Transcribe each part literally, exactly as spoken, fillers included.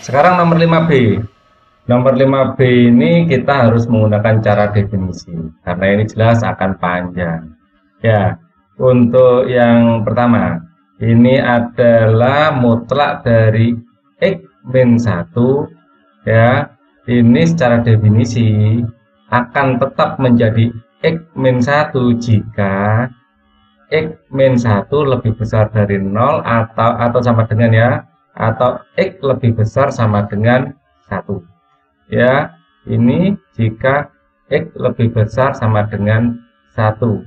Sekarang nomor lima B. Nomor lima B ini kita harus menggunakan cara definisi karena ini jelas akan panjang. Ya, untuk yang pertama, ini adalah mutlak dari X min satu. Ya, ini secara definisi akan tetap menjadi X min satu jika X min satu lebih besar dari nol atau atau sama dengan ya, atau X lebih besar sama dengan satu. Ya, ini jika X lebih besar sama dengan satu.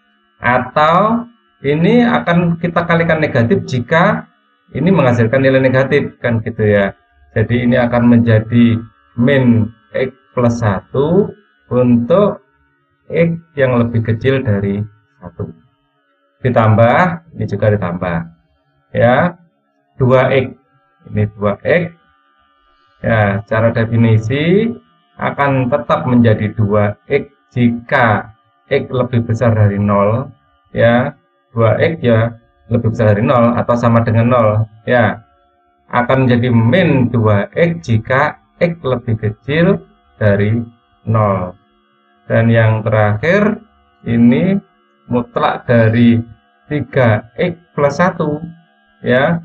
Atau ini akan kita kalikan negatif jika ini menghasilkan nilai negatif, kan gitu ya. Jadi ini akan menjadi min X plus satu untuk X yang lebih kecil dari satu. Ditambah, ini juga ditambah. Ya, dua X. Ini dua X. Ya, secara definisi akan tetap menjadi dua X jika X lebih besar dari nol. Ya, dua X ya lebih besar dari nol atau sama dengan nol. Ya, akan menjadi min dua X jika X lebih kecil dari nol. Dan yang terakhir ini mutlak dari tiga X plus satu ya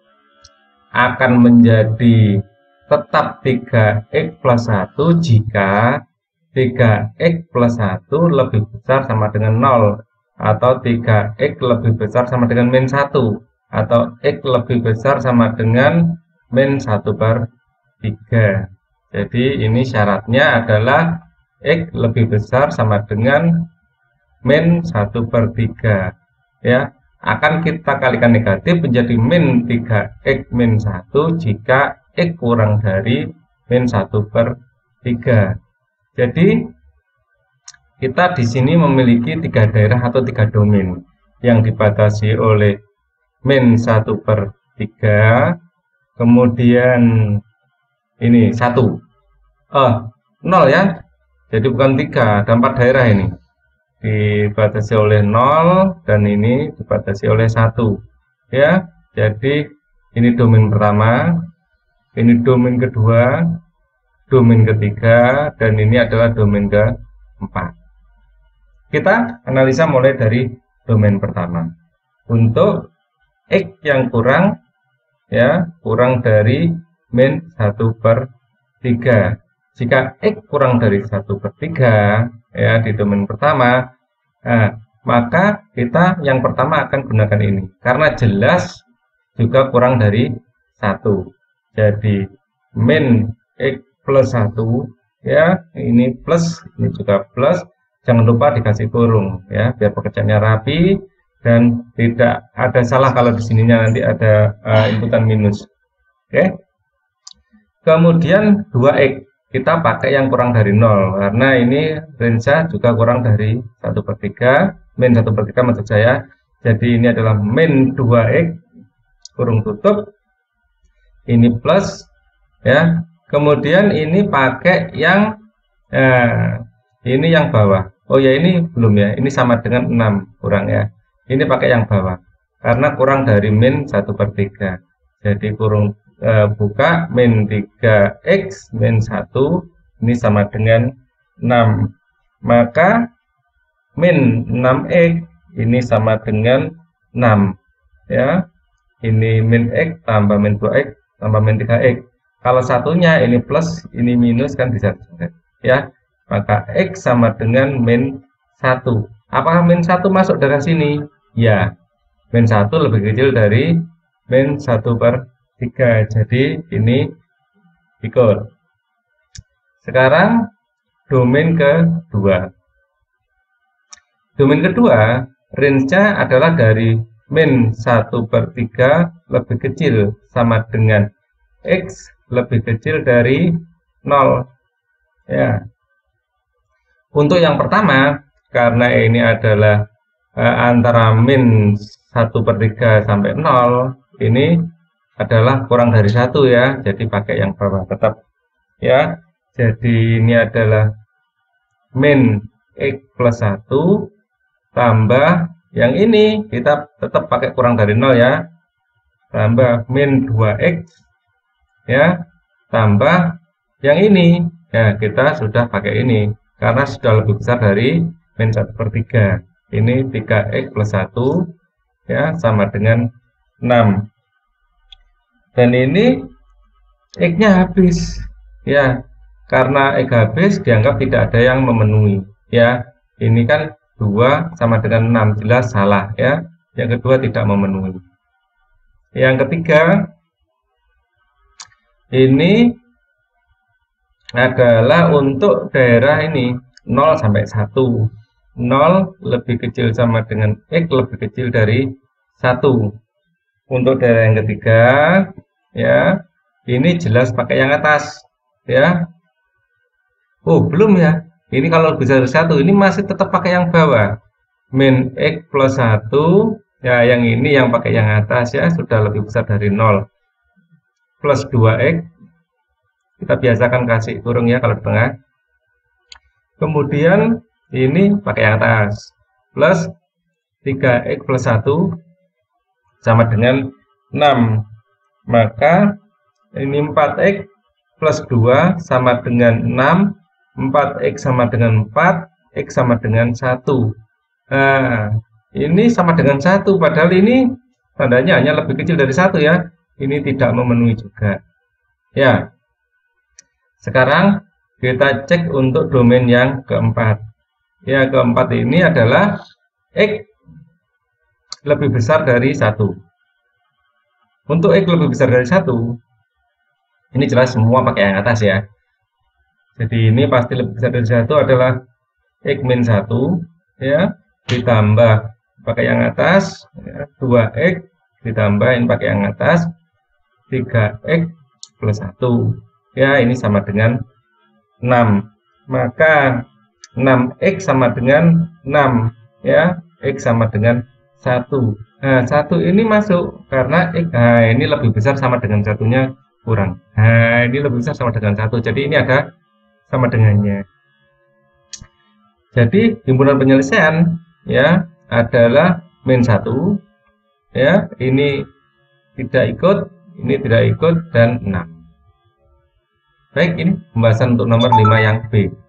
akan menjadi tetap tiga X plus satu jika tiga X plus satu lebih besar sama dengan nol atau tiga X lebih besar sama dengan min satu atau X lebih besar sama dengan min satu per tiga. Jadi ini syaratnya adalah X lebih besar sama dengan min satu per tiga. Ya, akan kita kalikan negatif menjadi min tiga X min satu jika X kurang dari min satu per tiga. Jadi kita di sini memiliki tiga daerah atau tiga domain yang dibatasi oleh min satu per tiga, kemudian ini satu, oh nol ya, jadi bukan tiga, ada empat daerah ini dibatasi oleh nol dan ini dibatasi oleh satu ya. Jadi ini domain pertama, ini domain kedua, domain ketiga, dan ini adalah domain keempat. Kita analisa mulai dari domain pertama. Untuk X yang kurang ya, kurang dari min satu per tiga. Jika X kurang dari satu per tiga ya di domain pertama, nah, maka kita yang pertama akan gunakan ini karena jelas juga kurang dari satu. Jadi min X plus satu ya, ini plus, ini juga plus. Jangan lupa dikasih kurung ya biar pekerjaannya rapi dan tidak ada salah kalau di sininya nanti ada uh, inputan minus. Oke. Kemudian dua X kita pakai yang kurang dari nol karena ini range juga kurang dari satu per tiga, min satu per tiga maksud saya. Jadi ini adalah min dua X kurung tutup, ini plus ya. Kemudian ini pakai yang eh, ini yang bawah. Oh ya, ini belum ya, ini sama dengan enam kurang ya. Ini pakai yang bawah karena kurang dari min satu per tiga. Jadi kurung eh, buka min tiga X min satu ini sama dengan enam. Maka min enam X ini sama dengan enam ya. Ini min X tambah min dua X tambah min tiga X. Kalau satunya ini plus, ini minus kan bisa ya. Maka X sama dengan min satu. Apakah min satu masuk dari sini? Ya. Min satu lebih kecil dari min satu per tiga. Jadi ini ikut. Sekarang domain kedua. Domain kedua, range-nya adalah dari min satu per tiga lebih kecil sama dengan X lebih kecil dari nol. Ya. Untuk yang pertama, karena ini adalah eh, antara min satu per tiga sampai nol, ini adalah kurang dari satu ya. Jadi pakai yang bawah tetap ya. Jadi ini adalah min X plus satu tambah yang ini kita tetap pakai kurang dari nol ya. Tambah min dua X ya tambah yang ini. Ya, kita sudah pakai ini karena sudah lebih besar dari min satu per tiga. Ini tiga X plus satu ya sama dengan enam. Dan ini X-nya habis. Ya, karena X habis dianggap tidak ada yang memenuhi. Ya, ini kan dua sama dengan enam, jelas salah ya. Yang kedua tidak memenuhi. Yang ketiga ini adalah untuk daerah ini nol sampai satu. nol lebih kecil sama dengan X lebih kecil dari satu. Untuk daerah yang ketiga ya, ini jelas pakai yang atas ya. Oh, belum ya. Ini kalau lebih dari satu, ini masih tetap pakai yang bawah. Min X plus satu, ya yang ini yang pakai yang atas ya, sudah lebih besar dari nol. Plus dua X, kita biasakan kasih kurung ya kalau di tengah. Kemudian ini pakai yang atas. Plus tiga X plus satu sama dengan enam. Maka ini empat X plus dua sama dengan enam. empat X sama dengan empat, X sama dengan satu. Nah, ini sama dengan satu, padahal ini tandanya hanya lebih kecil dari satu ya. Ini tidak memenuhi juga. Ya. Sekarang kita cek untuk domain yang keempat. Ya, keempat ini adalah X lebih besar dari satu. Untuk X lebih besar dari satu, ini jelas semua pakai yang atas ya. Jadi ini pasti lebih besar dari satu adalah X min satu ya, ditambah pakai yang atas ya, dua X ditambahin pakai yang atas tiga X plus satu ya, ini sama dengan enam. Maka enam X sama dengan enam ya, X sama dengan satu. Nah, satu ini masuk karena X, nah ini lebih besar sama dengan satunya kurang. Nah, ini lebih besar sama dengan satu. Jadi ini ada sama dengannya. Jadi himpunan penyelesaian ya adalah min satu ya, ini tidak ikut, ini tidak ikut, dan enam. Baik, ini pembahasan untuk nomor lima yang B.